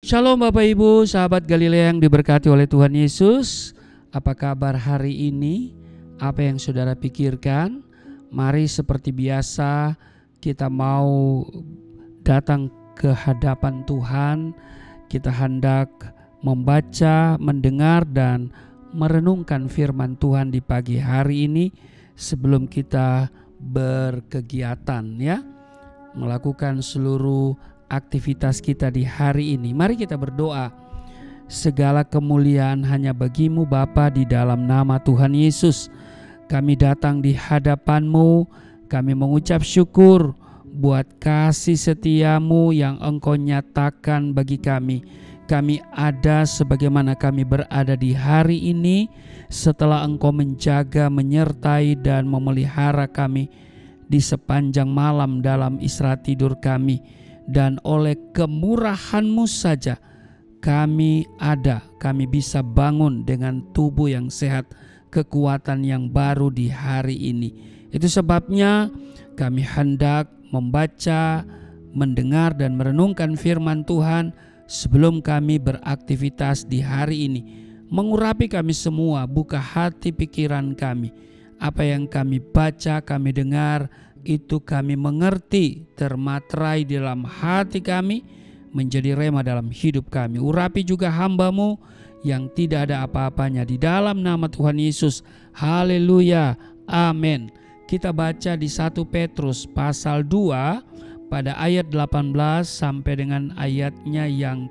Shalom Bapak Ibu, sahabat Galilea yang diberkati oleh Tuhan Yesus. Apa kabar hari ini? Apa yang saudara pikirkan? Mari seperti biasa kita mau datang ke hadapan Tuhan. Kita hendak membaca, mendengar dan merenungkan firman Tuhan di pagi hari ini sebelum kita berkegiatan ya. Melakukan seluruh aktivitas kita di hari ini. Mari kita berdoa. Segala kemuliaan hanya bagi-Mu Bapa, di dalam nama Tuhan Yesus. Kami datang di hadapan-Mu, kami mengucap syukur buat kasih setia-Mu yang Engkau nyatakan bagi kami. Kami ada sebagaimana kami berada di hari ini setelah Engkau menjaga, menyertai dan memelihara kami di sepanjang malam dalam istirahat tidur kami. Dan oleh kemurahan-Mu saja kami ada, kami bisa bangun dengan tubuh yang sehat, kekuatan yang baru di hari ini. Itu sebabnya kami hendak membaca, mendengar dan merenungkan firman Tuhan sebelum kami beraktivitas di hari ini. Mengurapi kami semua, buka hati pikiran kami. Apa yang kami baca, kami dengar, itu kami mengerti, termaterai di dalam hati kami, menjadi rema dalam hidup kami. Urapi juga hamba-Mu yang tidak ada apa-apanya, di dalam nama Tuhan Yesus. Haleluya, amin. Kita baca di 1 Petrus pasal 2 pada ayat 18 sampai dengan ayatnya yang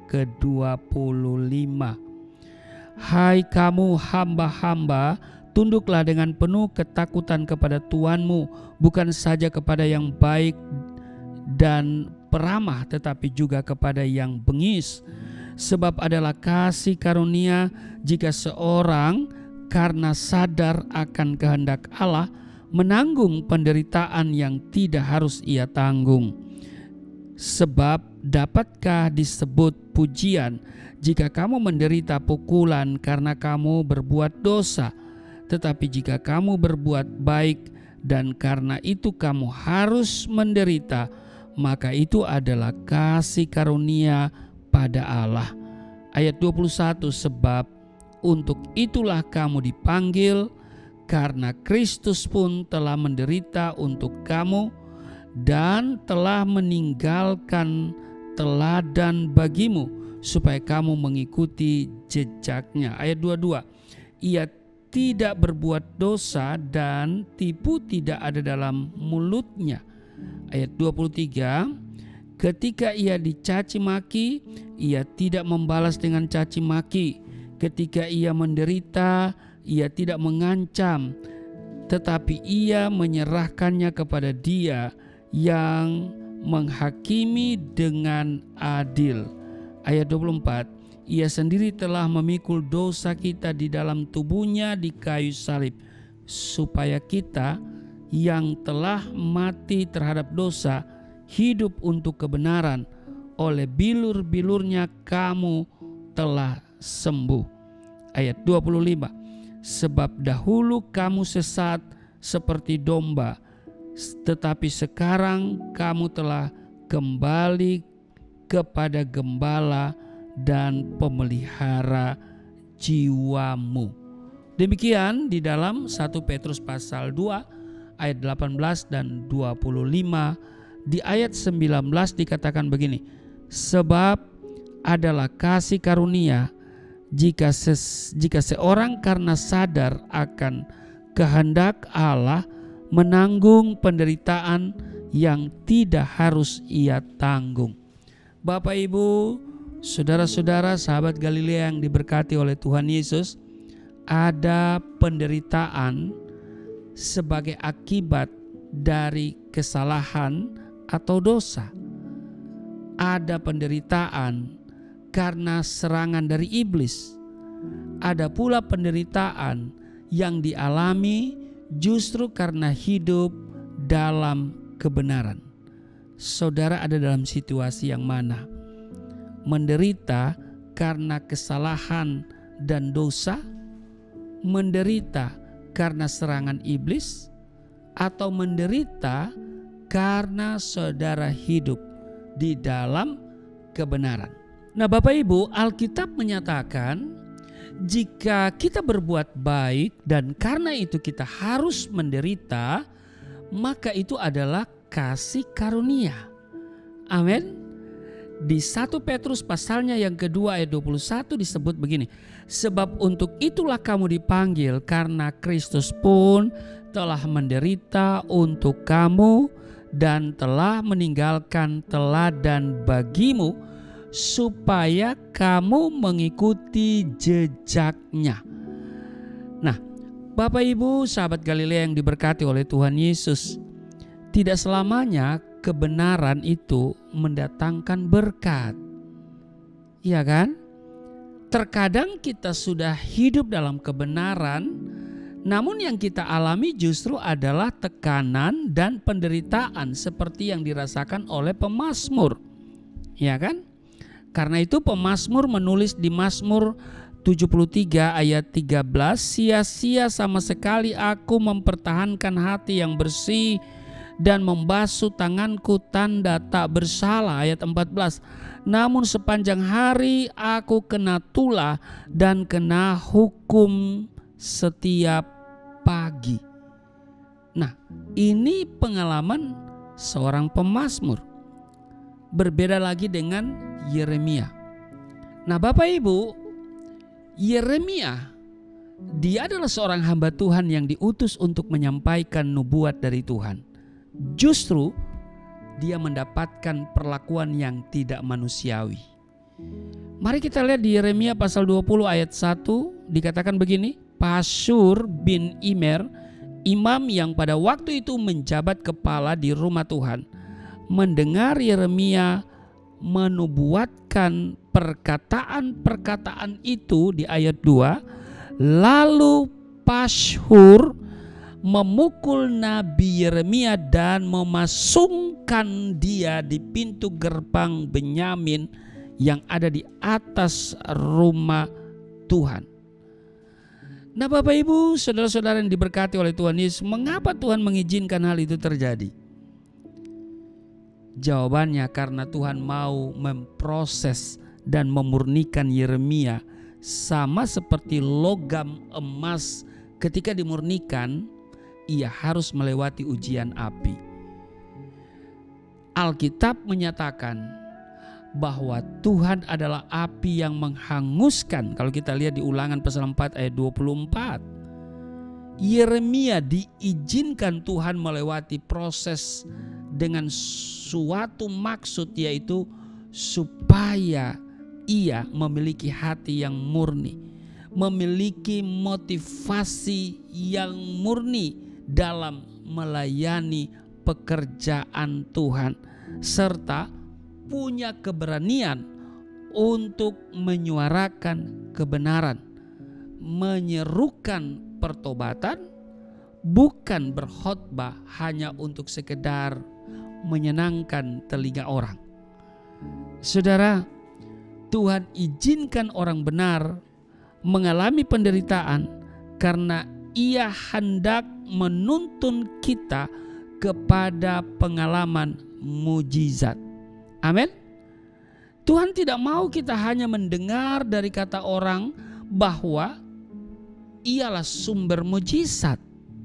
ke-25. Hai kamu hamba-hamba, tunduklah dengan penuh ketakutan kepada Tuanmu, bukan saja kepada yang baik dan peramah, tetapi juga kepada yang bengis. Sebab adalah kasih karunia jika seorang karena sadar akan kehendak Allah menanggung penderitaan yang tidak harus ia tanggung. Sebab dapatkah disebut pujian jika kamu menderita pukulan karena kamu berbuat dosa? Tetapi jika kamu berbuat baik dan karena itu kamu harus menderita, maka itu adalah kasih karunia pada Allah. Ayat 21, sebab untuk itulah kamu dipanggil, karena Kristus pun telah menderita untuk kamu dan telah meninggalkan teladan bagimu, supaya kamu mengikuti jejaknya. Ayat 22, ia tidak berbuat dosa dan tipu tidak ada dalam mulutnya. Ayat 23, ketika ia dicaci maki, ia tidak membalas dengan caci maki. Ketika ia menderita, ia tidak mengancam, tetapi ia menyerahkannya kepada Dia yang menghakimi dengan adil. Ayat 24, ia sendiri telah memikul dosa kita di dalam tubuhnya di kayu salib, supaya kita yang telah mati terhadap dosa hidup untuk kebenaran. Oleh bilur-bilurnya kamu telah sembuh. Ayat 25, sebab dahulu kamu sesat seperti domba, tetapi sekarang kamu telah kembali kepada Gembala dan pemelihara jiwamu. Demikian di dalam 1 Petrus pasal 2 ayat 18 dan 25. Di ayat 19 dikatakan begini, sebab adalah kasih karunia jika seorang karena sadar akan kehendak Allah menanggung penderitaan yang tidak harus ia tanggung. Bapak Ibu, saudara-saudara, sahabat Galilea yang diberkati oleh Tuhan Yesus, ada penderitaan sebagai akibat dari kesalahan atau dosa. Ada penderitaan karena serangan dari iblis. Ada pula penderitaan yang dialami justru karena hidup dalam kebenaran. Saudara ada dalam situasi yang mana? Menderita karena kesalahan dan dosa, menderita karena serangan iblis, atau menderita karena saudara hidup di dalam kebenaran. Nah, Bapak Ibu, Alkitab menyatakan jika kita berbuat baik dan karena itu kita harus menderita, maka itu adalah kasih karunia. Amin. Di 1 Petrus pasalnya yang kedua ayat 21 disebut begini. Sebab untuk itulah kamu dipanggil, karena Kristus pun telah menderita untuk kamu dan telah meninggalkan teladan bagimu, supaya kamu mengikuti jejaknya. Nah, Bapak Ibu sahabat Galilea yang diberkati oleh Tuhan Yesus, tidak selamanya kebenaran itu mendatangkan berkat. Iya kan? Terkadang kita sudah hidup dalam kebenaran, namun yang kita alami justru adalah tekanan dan penderitaan seperti yang dirasakan oleh pemazmur. Ya kan? Karena itu pemazmur menulis di Mazmur 73 ayat 13, sia-sia sama sekali aku mempertahankan hati yang bersih dan membasuh tanganku tanda tak bersalah. Ayat 14, namun sepanjang hari aku kena tulah dan kena hukum setiap pagi. Nah, ini pengalaman seorang pemazmur. Berbeda lagi dengan Yeremia. Nah, Bapak Ibu, Yeremia dia adalah seorang hamba Tuhan yang diutus untuk menyampaikan nubuat dari Tuhan. Justru dia mendapatkan perlakuan yang tidak manusiawi. Mari kita lihat di Yeremia pasal 20 ayat 1, dikatakan begini, Pashur bin Immer, imam yang pada waktu itu menjabat kepala di rumah Tuhan, mendengar Yeremia menubuatkan perkataan-perkataan itu di ayat 2, lalu Pashur memukul Nabi Yeremia dan memasungkan dia di pintu gerbang Benyamin yang ada di atas rumah Tuhan. Nah, Bapak Ibu, saudara-saudara yang diberkati oleh Tuhan Yesus, mengapa Tuhan mengizinkan hal itu terjadi? Jawabannya karena Tuhan mau memproses dan memurnikan Yeremia, sama seperti logam emas ketika dimurnikan, ia harus melewati ujian api. Alkitab menyatakan bahwa Tuhan adalah api yang menghanguskan. Kalau kita lihat di Ulangan pasal 4 ayat 24, Yeremia diizinkan Tuhan melewati proses dengan suatu maksud, yaitu supaya ia memiliki hati yang murni, memiliki motivasi yang murni dalam melayani pekerjaan Tuhan, serta punya keberanian untuk menyuarakan kebenaran, menyerukan pertobatan, bukan berkhotbah hanya untuk sekedar menyenangkan telinga orang. Saudara, Tuhan izinkan orang benar mengalami penderitaan karena ia hendak menuntun kita kepada pengalaman mujizat. Amin. Tuhan tidak mau kita hanya mendengar dari kata orang bahwa ialah sumber mujizat,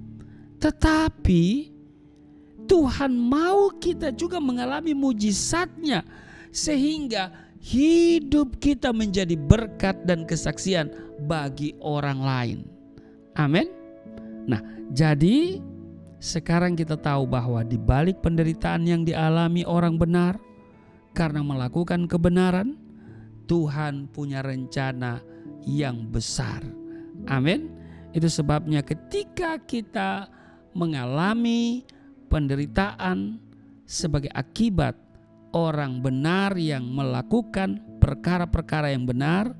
tetapi Tuhan mau kita juga mengalami mujizatnya sehingga hidup kita menjadi berkat dan kesaksian bagi orang lain. Amin. Nah, jadi sekarang kita tahu bahwa di balik penderitaan yang dialami orang benar karena melakukan kebenaran, Tuhan punya rencana yang besar. Amin. Itu sebabnya ketika kita mengalami penderitaan sebagai akibat orang benar yang melakukan perkara-perkara yang benar,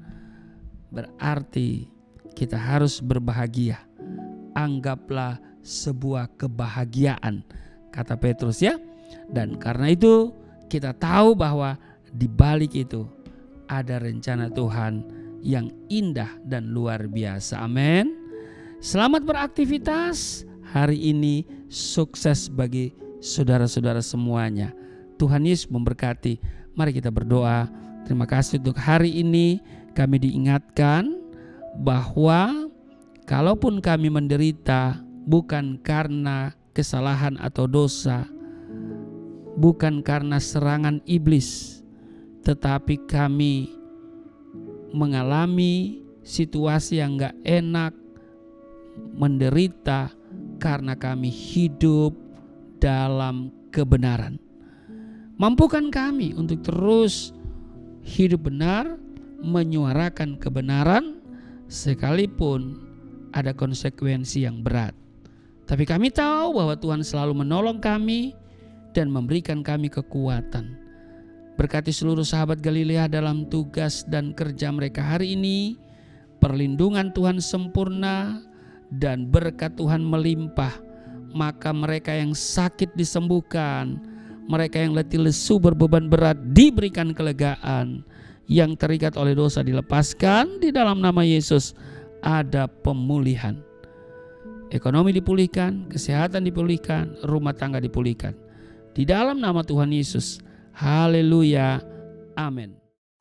berarti kita harus berbahagia. Anggaplah sebuah kebahagiaan, kata Petrus ya. Dan karena itu kita tahu bahwa di balik itu ada rencana Tuhan yang indah dan luar biasa. Amin. Selamat beraktivitas hari ini, sukses bagi saudara-saudara semuanya. Tuhan Yesus memberkati. Mari kita berdoa. Terima kasih untuk hari ini kami diingatkan bahwa kalaupun kami menderita bukan karena kesalahan atau dosa, bukan karena serangan iblis, tetapi kami mengalami situasi yang gak enak, menderita karena kami hidup dalam kebenaran. Mampukan kami untuk terus hidup benar, menyuarakan kebenaran sekalipun ada konsekuensi yang berat. Tapi kami tahu bahwa Tuhan selalu menolong kami dan memberikan kami kekuatan. Berkati seluruh sahabat Galilea dalam tugas dan kerja mereka hari ini. Perlindungan Tuhan sempurna dan berkat Tuhan melimpah. Maka mereka yang sakit disembuhkan, mereka yang letih lesu berbeban berat diberikan kelegaan, yang terikat oleh dosa dilepaskan. Di dalam nama Yesus ada pemulihan. Ekonomi dipulihkan, kesehatan dipulihkan, rumah tangga dipulihkan. Di dalam nama Tuhan Yesus. Haleluya. Amin.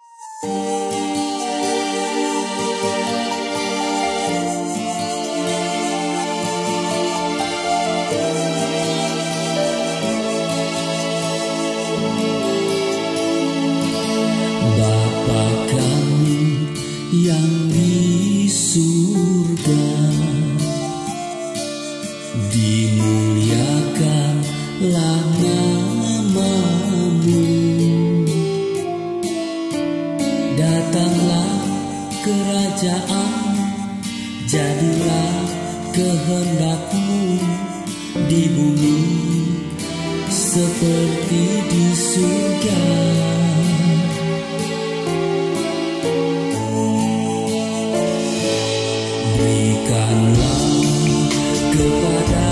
Bapa kami yang di surga, dimuliakanlah nama-Mu. Datanglah kerajaan, jadilah kehendak-Mu di bumi seperti di surga. Berikanlah kepada